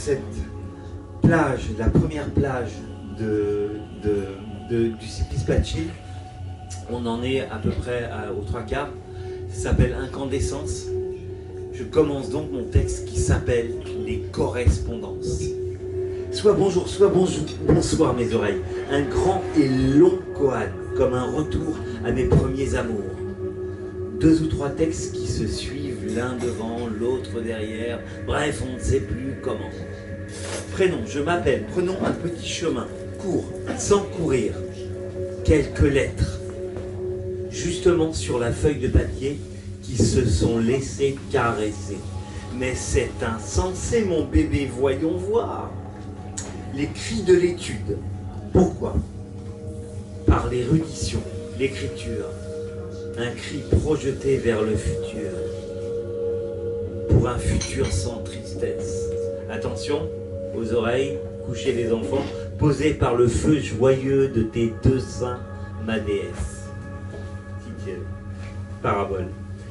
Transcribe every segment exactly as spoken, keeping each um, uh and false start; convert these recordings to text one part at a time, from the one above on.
cette plage, la première plage de, de, de, du Supplice Platchil. On en est à peu près à, aux trois quarts. Ça s'appelle Incandescence. Je commence donc mon texte qui s'appelle Les correspondances. Soit bonjour, soit bonjour, bonsoir mes oreilles. Un grand et long koan, comme un retour à mes premiers amours. Deux ou trois textes qui se suivent l'un devant, l'autre derrière. Bref, on ne sait plus comment. Prénom, je m'appelle. Prenons un petit chemin, court, sans courir. Quelques lettres. Justement sur la feuille de papier qui se sont laissées caresser. Mais c'est insensé, mon bébé, voyons voir. Les cris de l'étude. Pourquoi? Par l'érudition, l'écriture. Un cri projeté vers le futur. Pour un futur sans tristesse. Attention, aux oreilles, coucher les enfants, posés par le feu joyeux de tes deux seins, ma déesse. Titiel, parabole.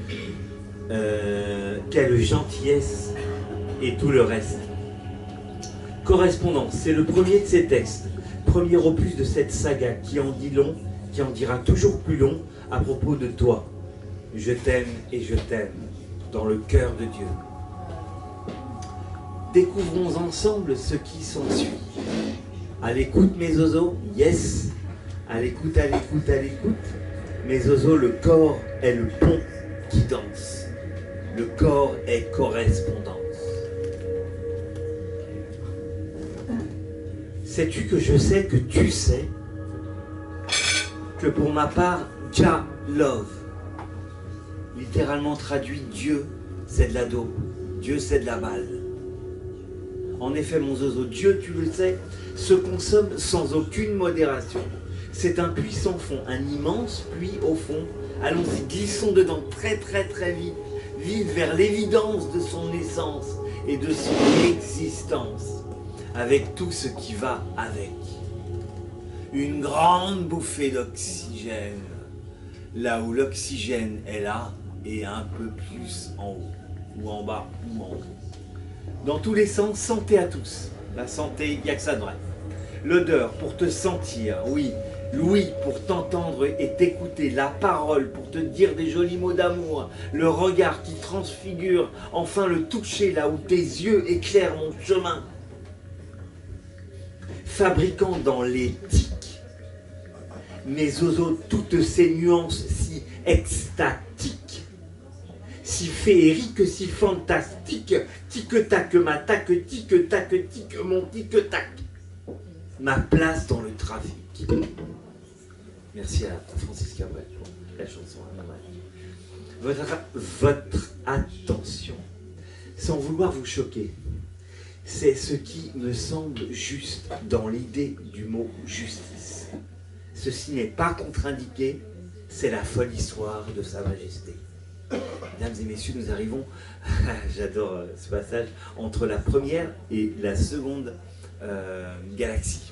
Euh, quelle gentillesse et tout le reste. Correspondance, c'est le premier de ces textes, premier opus de cette saga qui en dit long, qui en dira toujours plus long à propos de toi. Je t'aime et je t'aime dans le cœur de Dieu. Découvrons ensemble ce qui s'ensuit. À l'écoute mes zozos, yes. À l'écoute, à l'écoute, à l'écoute. Mes zozos, le corps est le pont qui danse. Le corps est correspondance. Sais-tu que je sais que tu sais que pour ma part, Jah love, littéralement traduit Dieu, c'est de la dope, Dieu c'est de la balle. En effet, mon zozo, Dieu, tu le sais, se consomme sans aucune modération. C'est un puits sans fond, un immense puits au fond. Allons-y, glissons dedans très très très vite, vite vers l'évidence de son essence et de son existence, avec tout ce qui va avec. Une grande bouffée d'oxygène, là où l'oxygène est là et un peu plus en haut, ou en bas, ou en haut. Dans tous les sens, santé à tous. La santé, il n'y a que ça de vrai. L'odeur pour te sentir, oui. L'ouïe pour t'entendre et t'écouter. La parole pour te dire des jolis mots d'amour. Le regard qui transfigure. Enfin le toucher là où tes yeux éclairent mon chemin. Fabriquant dans l'éthique mes zozos toutes ces nuances si extatiques, si féeriques, si fantastiques, tic-tac, ma tac, tic-tac, tic, mon tic-tac. Ma place dans le trafic. Merci à Francis Cabrel pour la chanson. Votre, votre attention, sans vouloir vous choquer, c'est ce qui me semble juste dans l'idée du mot justice. Ceci n'est pas contre-indiqué, c'est la folle histoire de Sa Majesté. Mesdames et messieurs, nous arrivons, j'adore ce passage, entre la première et la seconde euh, galaxie.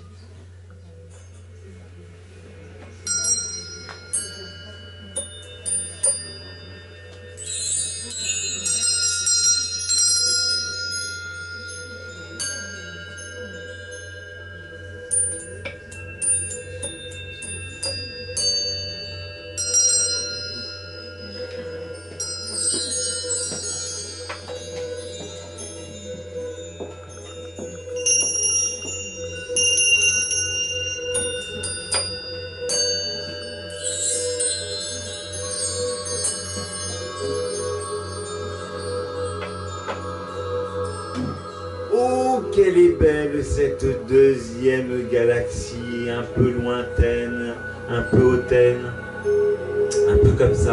Quelle est belle cette deuxième galaxie, un peu lointaine, un peu hautaine, un peu comme ça.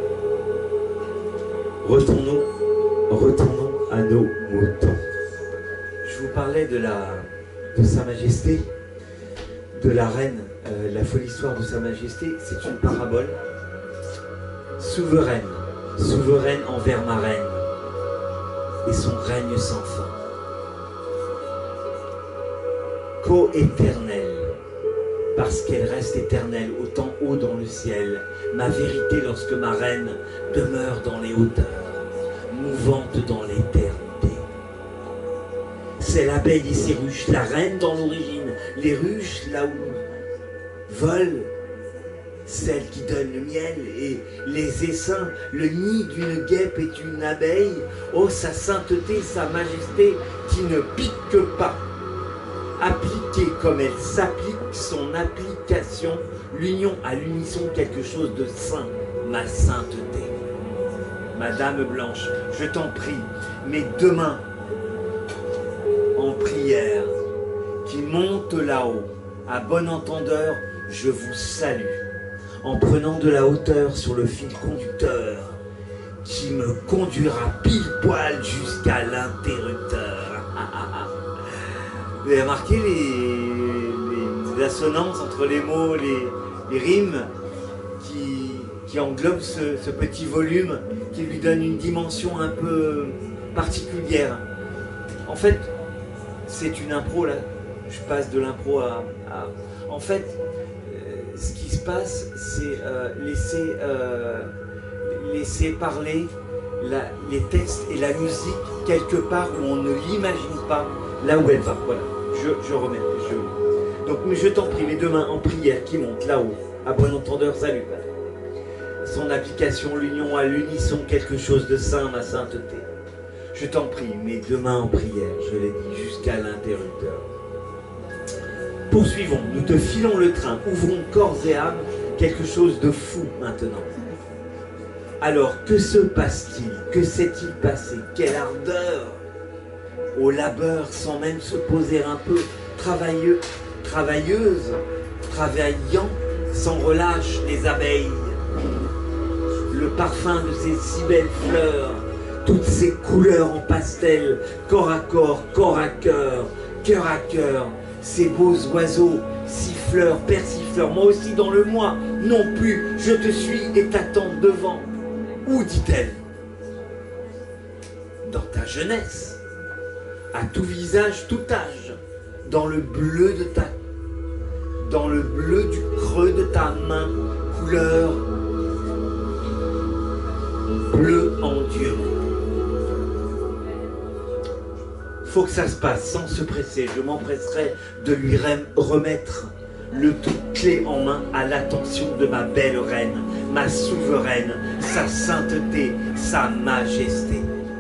Retournons, retournons à nos moutons. Je vous parlais de, la, de Sa Majesté, de la reine, euh, la folle histoire de Sa Majesté, c'est une parabole souveraine, souveraine envers ma reine et son règne sans fin. Co-éternelle, parce qu'elle reste éternelle, autant haut dans le ciel, ma vérité lorsque ma reine demeure dans les hauteurs, mouvante dans l'éternité. c'est l'abeille et ses ruches, la reine dans l'origine, les ruches là où volent celle qui donne le miel et les essaims, le nid d'une guêpe est une abeille, oh sa sainteté, sa majesté qui ne pique pas. Appliquée comme elle s'applique, son application, l'union à l'unisson quelque chose de saint, ma sainteté. Madame Blanche, je t'en prie, mes deux mains en prière, qui montent là-haut, à bon entendeur, je vous salue, en prenant de la hauteur sur le fil conducteur, qui me conduira pile poil jusqu'à l'interrupteur. Vous avez remarqué les, les assonances entre les mots, les, les rimes qui, qui englobent ce, ce petit volume, qui lui donne une dimension un peu particulière. En fait, c'est une impro là. Je passe de l'impro à, à... En fait, euh, ce qui se passe, c'est euh, laisser, euh, laisser parler la, les textes et la musique quelque part où on ne l'imagine pas, là où elle va. Voilà, je, je remets. Je... Donc, je t'en prie, mes deux mains en prière qui montent là-haut, à bon entendeur, salut. Son application, l'union à l'unisson, quelque chose de saint, ma sainteté. Je t'en prie, mes deux mains en prière, je l'ai dit, jusqu'à l'interrupteur. Poursuivons, nous te filons le train, ouvrons corps et âme, quelque chose de fou maintenant. Alors, que se passe-t-il? Que s'est-il passé? Quelle ardeur! Au labeur, sans même se poser un peu, travailleux, travailleuse, travaillant, sans relâche les abeilles. Le parfum de ces si belles fleurs, toutes ces couleurs en pastel, corps à corps, corps à cœur, cœur à cœur, ces beaux oiseaux, siffleurs, persifleurs, moi aussi dans le moi, non plus, je te suis et t'attends devant. Où dit-elle? Dans ta jeunesse, à tout visage, tout âge, dans le bleu de ta, dans le bleu du creux de ta main, couleur bleu en Dieu. Faut que ça se passe sans se presser. Je m'empresserai de lui remettre le tout clé en main à l'attention de ma belle reine, ma souveraine, sa sainteté, sa majesté.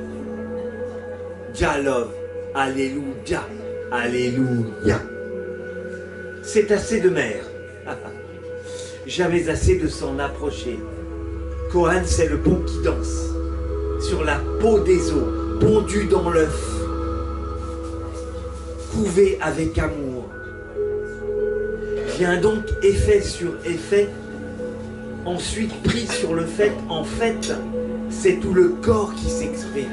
Jah love, alléluia, alléluia. C'est assez de mer. Jamais assez de s'en approcher. Kohan, c'est le pont qui danse sur la peau des eaux, pondu dans l'œuf, couvé avec amour. Vient donc effet sur effet, ensuite pris sur le fait, en fait, c'est tout le corps qui s'exprime.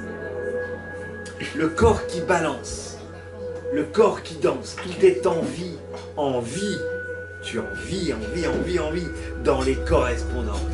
Le corps qui balance, le corps qui danse, tout est en vie, en vie. Tu en vis, en vie, en vie, en vie, dans les correspondances.